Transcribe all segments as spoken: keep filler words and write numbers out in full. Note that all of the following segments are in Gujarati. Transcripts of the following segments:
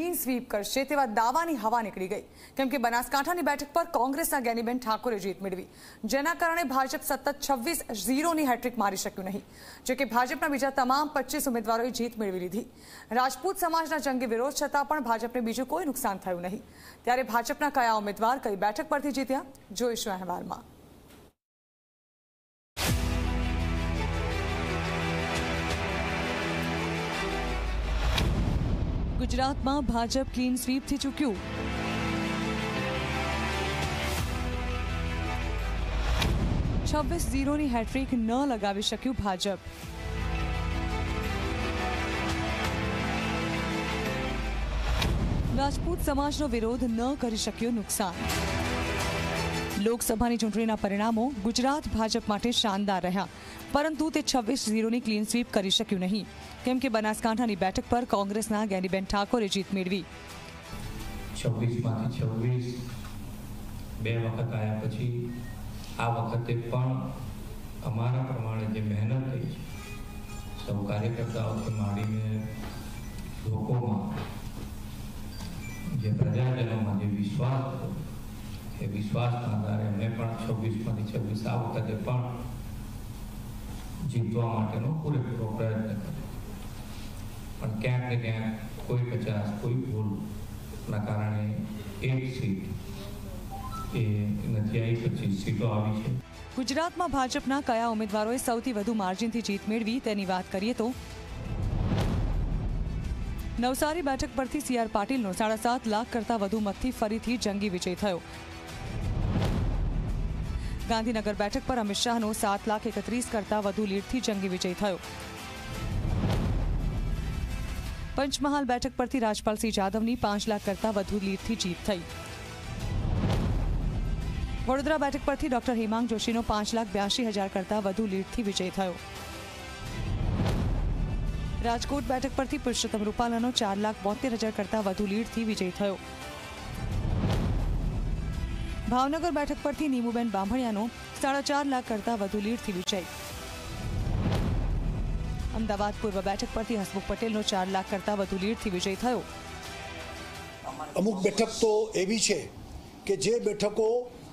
ક્લીન સ્વીપ કરશે તેવા દાવાની હવા નીકળી ગઈ, કેમ કે બનાસકાંઠાની બેઠક પર કોંગ્રેસના જ્ઞાનીબેન ઠાકોરે જીત મેળવી, જેના કારણે ભાજપ સતત છવ્વીસ ઝીરોની હેટ્રિક મારી શક્યું નહીં, જો કે ભાજપના બીજા તમામ પચીસ ઉમેદવારોએ જીત મેળવી લીધી. રાજપૂત સમાજના જંગી વિરોધ છતાં પણ ભાજપને બીજું કોઈ નુકસાન થયું નહીં. ત્યારે ભાજપના કયા ઉમેદવાર કઈ બેઠક પરથી જીત્યા, જોઈશું અહેવાલમાં. ગુજરાતમાં ભાજપ ક્લીન સ્વીપથી ચૂક્યું. છવ્વીસ ઝીરોની હેટ્રિક ન લગાવી શક્યું ભાજપ. રાજપૂત સમાજનો વિરોધ ન કરી શક્યો નુકસાન. લોકસભાની ચૂંટણીના પરિણામો ગુજરાત ભાજપ માટે શાનદાર રહ્યા, પરંતુ તે છવ્વીસ ઝીરોની ક્લીન સ્વીપ કરી શક્યું નહીં, કેમ કે બનાસકાંઠાની બેઠક પર કોંગ્રેસના જ્ઞાનીબેન ઠાકોરે જીત મેળવી. છવ્વીસ માંથી છવ્વીસ બે વખત આવ્યા પછી આ વખતે પણ અમારા પ્રમાણે જે મહેનત થઈ છે, સૌ કાર્યકર્તાઓથી માંડીને લોકોમાં જે પ્રજાજનોમાં જે વિશ્વાસ હતો, એ વિશ્વાસના આધારે અમે પણ છવ્વીસ માંથી છવ્વીસ આ વખતે પણ જીતવા માટેનો પૂરેપૂરો પ્રયત્ન કર્યો. પણ ક્યાંક ને ક્યાંક કોઈ કચાશ, કોઈ ભૂલના કારણે એક સીટ એ નથી આવી, પચીસ સીટો આવી છે. ગુજરાતમાં ભાજપના કયા ઉમેદવારોએ સૌથી વધુ માર્જિનથી જીત મેળવી તેની વાત કરીએ તો નવસારી બેઠક પરથી સી આર પાટીલનો સાડા સાત લાખ કરતાં વધુ મતથી ફરીથી જંગી વિજય થયો. ગાંધીનગર બેઠક પર અમિત શાહનો સાત લાખ એકત્રીસ કરતાં વધુ લીડથી જંગી વિજય થયો. પંચમહાલ બેઠક પરથી રાજપાલસિંહ જાદવની પાંચ લાખ કરતાં વધુ લીડથી જીત થઈ. વડોદરા બેઠક પરથી ડોક્ટર હેમાંગ જોશીનો પાંચ લાખ બ્યાસી હજાર કરતાં વધુ લીડથી વિજય થયો. રાજકોટ બેઠક પરથી પુરુષોત્તમ રૂપાલાનો ચાર લાખ બોતેર હજાર કરતાં વધુ લીડથી વિજય થયો. ભાવનગર બેઠક પરથી નીમુબેન બાંભણિયાનો સાડા ચાર લાખ કરતાં વધુ લીડથી વિજય. અમદાવાદ પૂર્વ બેઠક પરથી હસમુખ પટેલનો ચાર લાખ કરતાં વધુ લીડથી વિજય થયો. અમુક બેઠક તો એવી છે કે જે બેઠકો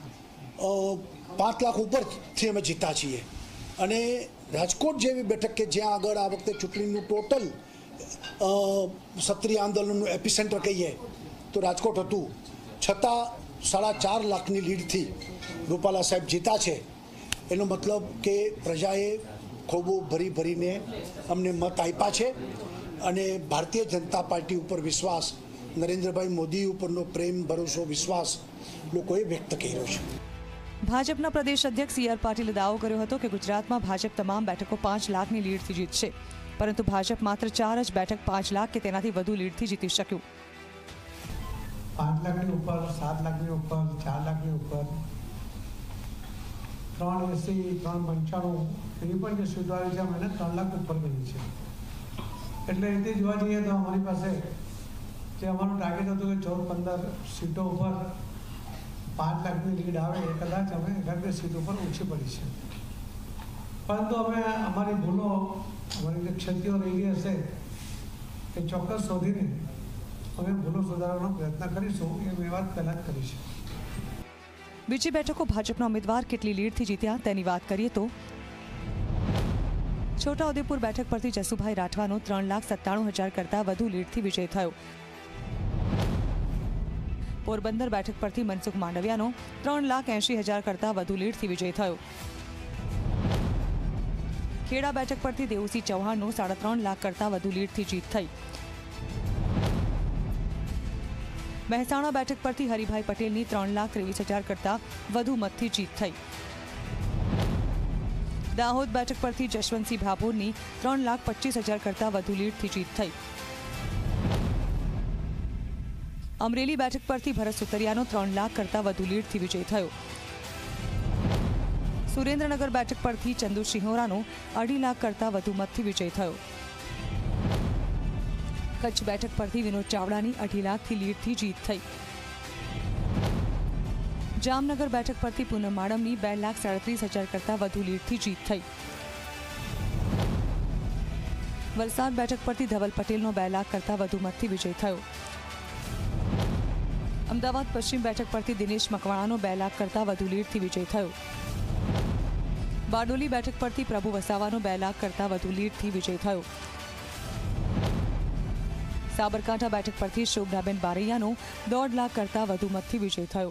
પાંચ લાખ ઉપરથી અમે જીતા છીએ, અને રાજકોટ જેવી બેઠક કે જ્યાં આગળ આ વખતે ચૂંટણીનું ટોટલ ક્ષત્રિય આંદોલનનું એપિસેન્ટર કહીએ તો રાજકોટ હતું, છતાં સાડા ચાર લાખની લીડથી રૂપાલા સાહેબ જીતા છે. એનો મતલબ કે પ્રજાએ ખૂબ ભરી ભરીને અમને મત આપ્યા છે, અને ભારતીય જનતા પાર્ટી ઉપર વિશ્વાસ, નરેન્દ્રભાઈ મોદી ઉપરનો પ્રેમ, ભરોસો, વિશ્વાસ લોકોએ વ્યક્ત કર્યો છે. ભાજપના પ્રદેશ અધ્યક્ષ સી આર પાટીલે દાવો કર્યો હતો કે ગુજરાતમાં ભાજપ તમામ બેઠકો પાંચ લાખની લીડથી જીતશે, પરંતુ ભાજપ માત્ર ચાર જ બેઠક પાંચ લાખ કે તેનાથી વધુ લીડથી જીતી શક્યું. પાંચ લાખની ઉપર, સાત લાખની ઉપર, ચાર લાખની ઉપર, ત્રણ એસી, ત્રણ પંચાણું એની પણ જે સીટો આવી છે અમે ત્રણ લાખ ઉપર કરી છે. એટલે રીતે જોવા જઈએ તો અમારી પાસે જે અમારું ટાર્ગેટ હતું કે ચૌદ પંદર સીટો ઉપર પાંચ લાખની લીડ આવે, એ કદાચ અમે એકાદ બે સીટ ઉપર ઓછી પડી છે. પરંતુ અમે અમારી ભૂલો, અમારી જે ક્ષતિઓ રહી ગઈ હશે એ ચોક્કસ શોધીને અમે ભૂલો સુધારવાનો પ્રયત્ન કરીશું, એ મેં વાત પહેલાં જ કરી છે. બીજી બેઠકો ભાજપના ઉમેદવાર કેટલી લીડથી જીત્યા તેની વાત કરીએ તો છોટાઉદેપુર બેઠક પરથી જસુભાઈ રાઠવાનો ત્રણ લાખ સત્તાણું હજાર કરતાં વધુ લીડથી વિજય થયો. પોરબંદર બેઠક પરથી મનસુખ માંડવિયાનો ત્રણ લાખ એંશી હજાર કરતાં વધુ લીડથી વિજય થયો. ખેડા બેઠક પરથી દેવુસિંહ ચૌહાણનો સાડા ત્રણ લાખ કરતાં વધુ લીડથી જીત થઈ. મહેસાણા બેઠક પરથી હરિભાઈ પટેલની ત્રણ લાખ ત્રેવીસ હજાર કરતાં વધુ મતથી જીત થઈ. દાહોદ બેઠક પરથી જશવંતસિંહ ભાભોરની ત્રણ લાખ પચીસ હજાર કરતાં વધુ લીડથી જીત થઈ. અમરેલી બેઠક પરથી ભરત સુતરિયાનો ત્રણ લાખ કરતાં વધુ લીડથી વિજય થયો. સુરેન્દ્રનગર બેઠક પરથી ચંદુ સિંહોરાનો અઢી લાખ કરતાં વધુ મતથી વિજય થયો. કચ્છ બેઠક પરથી વિનોદ ચાવડાની અઢી લાખથી લીડથી જીત થઈ. જામનગર બેઠક પરથી પૂનમ માડમની બે લાખ સાડત્રીસ હજાર કરતાં વધુ લીડથી જીત થઈ. વલસાડ બેઠક પરથી ધવલ પટેલનો બે લાખ કરતાં વધુ મતથી વિજય થયો. અમદાવાદ પશ્ચિમ બેઠક પરથી દિનેશ મકવાણાનો બે લાખ કરતાં વધુ લીડથી વિજય થયો. બારડોલી બેઠક પરથી પ્રભુ વસાવાનો બે લાખ કરતાં વધુ લીડથી વિજય થયો. સાબરકાંઠા બેઠક પરથી શોભનાબેન બારૈયાનો દોઢ લાખ કરતાં વધુ મતથી વિજય થયો.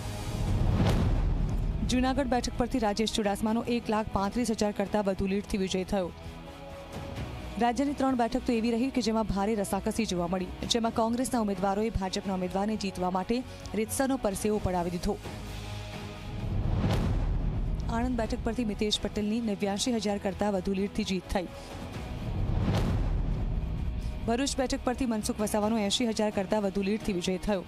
જૂનાગઢ બેઠક પરથી રાજેશ ચુડાસમાનો એક લાખ પાંત્રીસ હજાર કરતાં વધુ લીડથી વિજય થયો. રાજ્યની ત્રણ બેઠક તો એવી રહી કે જેમાં ભારે રસાકસી જોવા મળી, જેમાં કોંગ્રેસના ઉમેદવારોએ ભાજપના ઉમેદવારને જીતવા માટે રીતસરનો પરસેવો પડાવી દીધો. આણંદ બેઠક પરથી મિતેશ પટેલની નેવ્યાસી હજાર કરતાં વધુ લીડથી જીત થઈ. ભરૂચ બેઠક પરથી મનસુખ વસાવાનો એંશી હજાર કરતાં વધુ લીડથી વિજય થયો.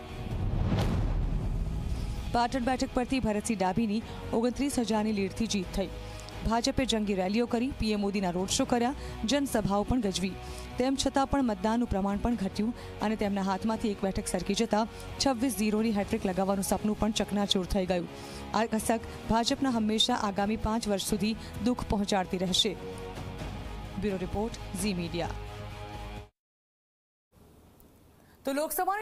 પાટણ બેઠક પરથી ભરતસિંહ ડાભીની ઓગણત્રીસ હજારની લીડથી જીત થઈ. ભાજપે જંગી રેલીઓ કરી, પીએમ મોદીના રોડ શો કર્યા, જનસભાઓ પણ ગજવી. તેમ છતાં પણ મતદાનનું પ્રમાણ પણ ઘટ્યું અને તેમના હાથમાંથી એક બેઠક સરકી જતા છવ્વીસ ઝીરોની હેટ્રિક લગાવવાનું સપનું પણ ચકનાચૂર થઈ ગયું. આ કસક ભાજપના હંમેશા આગામી પાંચ વર્ષ સુધી દુઃખ પહોંચાડતી રહેશે. Bureau report, Zee media. તો લોકસભા